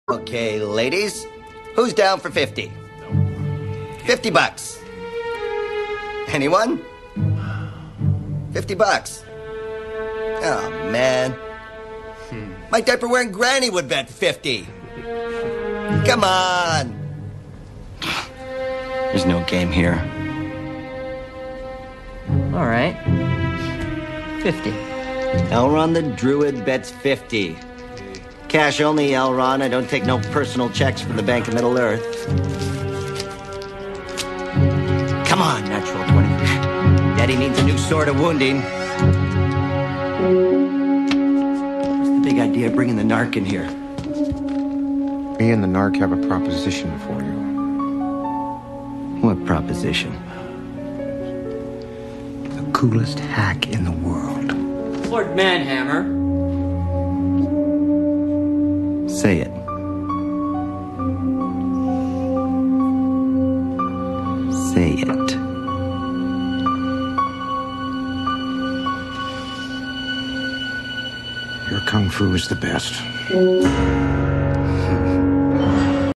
Okay, ladies, who's down for 50? 50 bucks. Anyone? 50 bucks. Oh, man. My diaper-wearing granny would bet 50. Come on. There's no game here. All right. 50. Elron the Druid bets 50. Cash only, Elron. I don't take no personal checks from the Bank of Middle-earth. Come on, natural 20. Daddy needs a new sword of wounding. What's the big idea of bringing the narc in here? Me and the narc have a proposition for you. What proposition? The coolest hack in the world. Lord Manhammer. Say it. Say it. Your kung fu is the best.